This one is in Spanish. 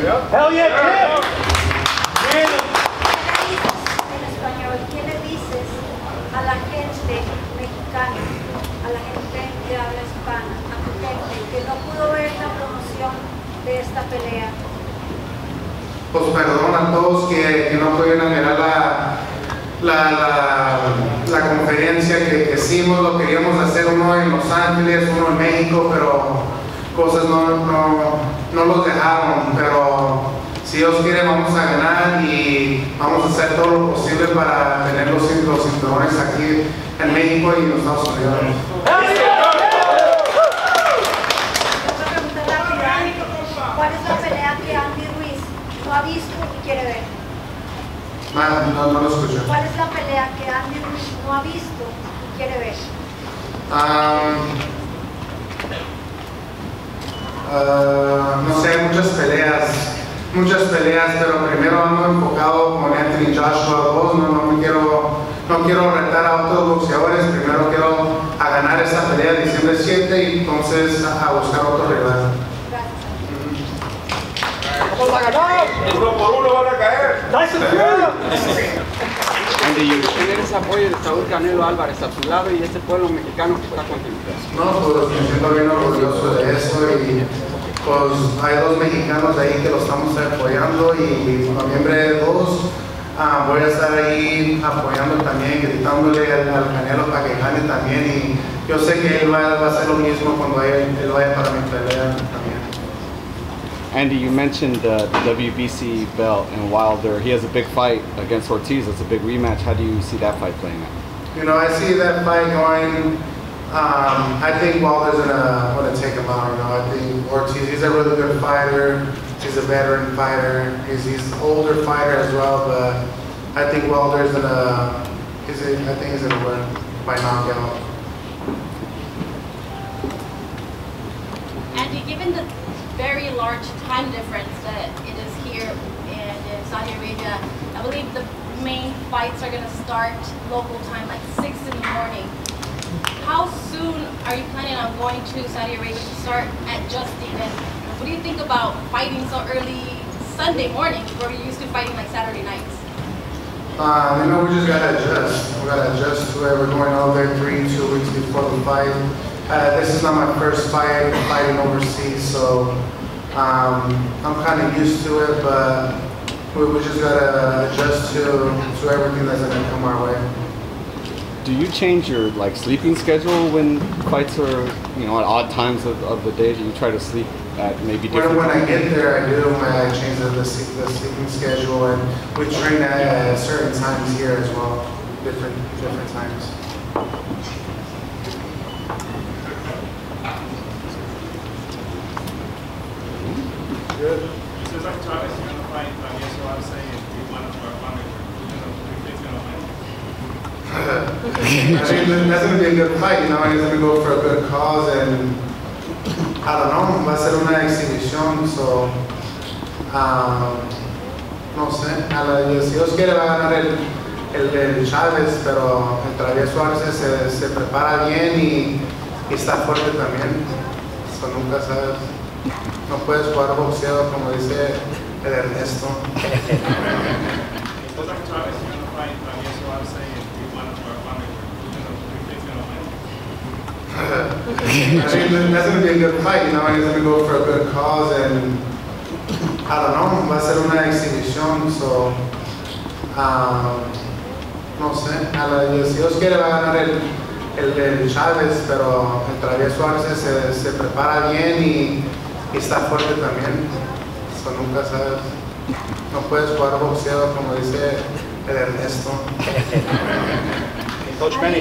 Hell yeah, Chip! En español, ¿qué le dices a la gente mexicana, a la gente que habla hispana, a tu gente que no pudo ver la promoción de esta pelea? Pues perdón a todos que no pudieron mirar la conferencia que hicimos. Lo queríamos hacer uno en Los Ángeles, uno en México, pero cosas no los dejaron. Pero si Dios quiere vamos a ganar y vamos a hacer todo lo posible para tener los cinturones aquí en México y en los Estados Unidos. ¿Cuál es la pelea que Andy Ruiz no ha visto y quiere ver? No lo escuché. ¿Cuál es la pelea que Andy Ruiz no ha visto y quiere ver? No sé, muchas peleas, pero primero ando enfocado con Anthony Joshua 2. No quiero retar a otros boxeadores. Primero quiero ganar esta pelea de diciembre 7 y entonces a buscar otro rival. ¡Vamos a ganar! Uno por uno van a caer. Andy, tener ese apoyo de Saúl Canelo Álvarez a tu lado y este pueblo mexicano que está contigo. No, pues me siento bien orgulloso de eso y pues hay dos mexicanos de ahí que lo estamos apoyando y en noviembre 2 voy a estar ahí apoyando también, gritándole al Canelo para que gane también y yo sé que él va a hacer lo mismo cuando él vaya para mi pelea también. Andy, you mentioned the WBC belt and Wilder. He has a big fight against Ortiz. It's a big rematch. How do you see that fight playing out? You know, I see that fight going. I think Wilder's gonna take him out. You know, I think Ortiz. He's a really good fighter. He's a veteran fighter. He's an older fighter as well. But I think Wilder's gonna. I think he's gonna win by knockout. Andy, given the very large time difference that it is here and in Saudi Arabia, I believe the main fights are going to start local time, like 6 in the morning. How soon are you planning on going to Saudi Arabia to start adjusting? And what do you think about fighting so early Sunday morning where we're used to fighting like Saturday nights? You know, we just gotta adjust. We gotta adjust to it. We're going over there 2 weeks before the fight. This is not my first fighting overseas, so I'm kind of used to it, but we just gotta adjust to everything that's gonna come our way. Do you change your sleeping schedule when fights are at odd times of the day? Do you try to sleep at maybe different When I get there, I change the sleeping schedule, and we train at certain times here as well, different times. Good. This is like Travis, you're going to fight, I guess what I'm saying, you want to work on it, it's going to win. I think that's going to be a good fight, you know, he's going to go for a good cause, and I don't know, va a ser una exhibición, so, no sé, si Dios quiere va a ganar el Chávez, pero el Travieso Arce se prepara bien y está fuerte también, so nunca sabes. No puedes jugar boxeo como dice el Ernesto. It's like Travis, you're going to fight, I guess what I'm saying, you want to work on it, it's going to win. I think that's going to be a good fight, you know, he's going to go for a good cause, and I don't know, va a ser una exhibición, so, no sé, si Dios quiere va a ganar el Chávez, pero el Travieso Arce se prepara bien y está fuerte también, so nunca sabes, no puedes jugar boxeo como dice el Ernesto. Coach Benny.